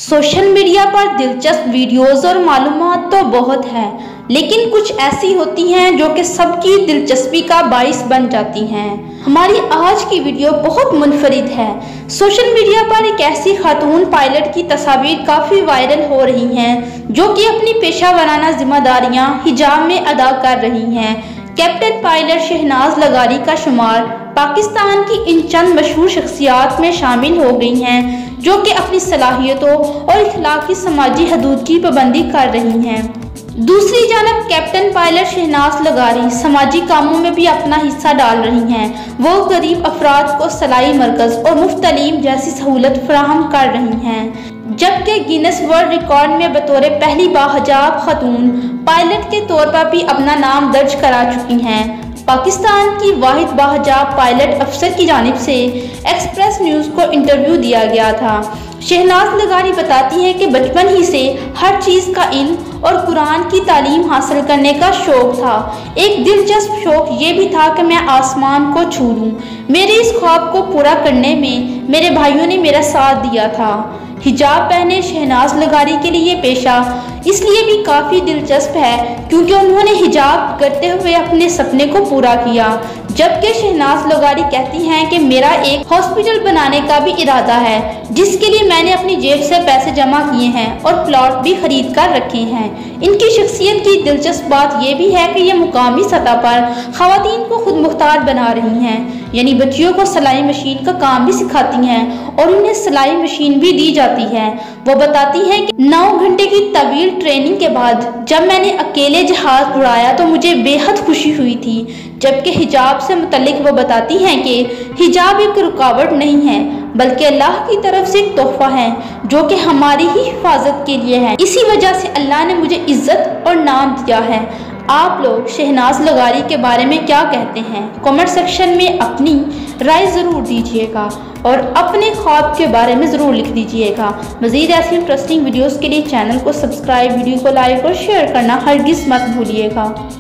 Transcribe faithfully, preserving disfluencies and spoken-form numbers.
Social media पर दिलचस्प videos और मालूमात तो बहुत है, लेकिन कुछ ऐसी होती हैं जो कि सबकी दिलचस्पी का बाइस बन जाती हैं। हमारी आज की वीडियो बहुत मुनफरिद है। सोशल मीडिया पर एक ऐसी खातून पायलट की तस्वीर काफ़ी वायरल हो रही हैं जो कि अपनी पेशा वाराना जिम्मेदारियां हिजाब में अदा कर रही हैं। कैप्टन पायलट शहनाज लगारी का शुमार पाकिस्तान की इन चंद मशहूर शख्सियात में शामिल हो गई हैं जो कि अपनी सलाहियतों और इखलाकी समाजी हदूद की पाबंदी कर रही हैं। दूसरी जानब कैप्टन पायलट शहनाज लगारी समाजी कामों में भी अपना हिस्सा डाल रही हैं। वो गरीब अफराद को सलाई मरकज़ और मुफ्त तालीम जैसी सहूलत फराहम कर रही हैं, जबकि गिनेस वर्ल्ड रिकॉर्ड में बतौर पहली बाहिजाब खातून पायलट के तौर पर भी अपना नाम दर्ज करा चुकी हैं। पाकिस्तान की वाहिद बाहिजाब पायलट अफसर की जानिब से एक्सप्रेस न्यूज़ को इंटरव्यू दिया गया था। शहनाज लगारी बताती हैं कि बचपन ही से हर चीज़ का इल्म और कुरान की तालीम हासिल करने का शौक़ था। एक दिलचस्प शौक़ ये भी था कि मैं आसमान को छू लूँ। मेरे इस ख्वाब को पूरा करने में मेरे भाइयों ने मेरा साथ दिया था। हिजाब पहने शहनाज लगारी के लिए पेशा इसलिए भी काफ़ी दिलचस्प है क्योंकि उन्होंने हिजाब करते हुए अपने सपने को पूरा किया। जबकि शहनाज लगारी कहती हैं कि मेरा एक हॉस्पिटल बनाने का भी इरादा है, जिसके लिए मैंने अपनी जेब से पैसे जमा किए हैं और प्लॉट भी खरीद कर रखे हैं। इनकी शख्सियत की दिलचस्प बात यह भी है कि ये मुकामी सतह पर ख़वातीन को खुद मुख्तार बना रही हैं, यानी बच्चियों को सिलाई मशीन का काम भी सिखाती हैं और उन्हें सिलाई मशीन भी दी जाती है। वो बताती हैं कि नौ घंटे की तवील ट्रेनिंग के बाद जब मैंने अकेले जहाज उड़ाया तो मुझे बेहद खुशी हुई थी। जबकि हिजाब से मुतल्लिक वो बताती हैं कि हिजाब एक रुकावट नहीं है बल्कि अल्लाह की तरफ से एक तोहफा है जो कि हमारी ही हिफाजत के लिए है। इसी वजह से अल्लाह ने मुझे इज्जत और नाम दिया है। आप लोग शहनाज लगारी के बारे में क्या कहते हैं? कमेंट सेक्शन में अपनी राय ज़रूर दीजिएगा और अपने ख्वाब के बारे में ज़रूर लिख दीजिएगा। मज़ीद ऐसी इंटरेस्टिंग वीडियोस के लिए चैनल को सब्सक्राइब, वीडियो को लाइक और शेयर करना हरगिज़ मत भूलिएगा।